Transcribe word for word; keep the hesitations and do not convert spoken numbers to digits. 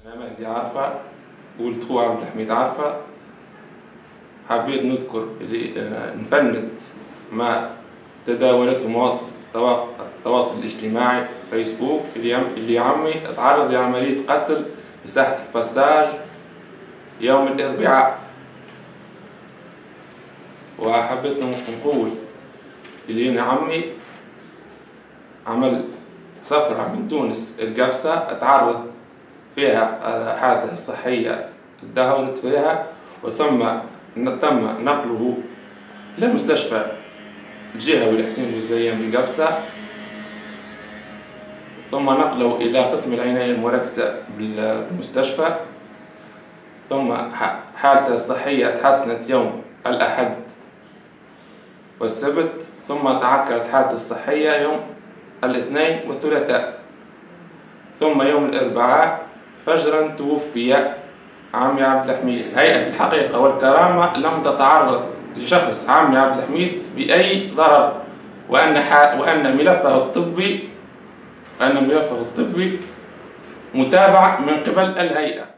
أنا مهدي عرفة، قلت هو عبد الحميد عرفة. حبيت نذكر اللي نفند ما تداولته مواقع التواصل الاجتماعي فيسبوك اللي عمي تعرض لعملية قتل في ساحة الباساج يوم الأربعاء. وحبيت نقول اللي عمي عمل سفرة من تونس القفصة تعرض فيها حالته الصحية تدهورت فيها، وثم تم نقله إلى مستشفى الجهوي الحسين بوزيان بقفصة، ثم نقله إلى قسم العناية المركزة بالمستشفى، ثم حالته الصحية تحسنت يوم الأحد والسبت، ثم تعكرت حالته الصحية يوم الاثنين والثلاثاء، ثم يوم الأربعاء فجرا توفي عمي عبد الحميد. هيئة الحقيقة والكرامة لم تتعرض لشخص عمي عبد الحميد بأي ضرر، وأن وأن ملفه الطبي وأن ملفه الطبي متابع من قبل الهيئة.